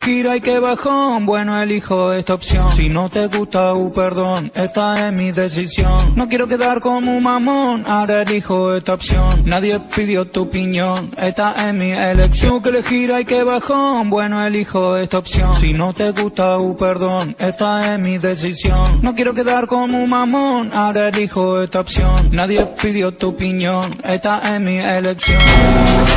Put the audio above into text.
elegir hay que bajón, bueno elijo esta opción. Si no te gusta, perdón, esta es mi decisión. No quiero quedar como un mamón, ahora elijo esta opción. Nadie pidió tu opinión, esta es mi elección. Tengo que elegir hay que bajón, bueno elijo esta opción. Si no te gusta, perdón, esta es mi decisión. No quiero quedar como un mamón, ahora elijo esta opción. Nadie pidió tu opinión, esta es mi elección.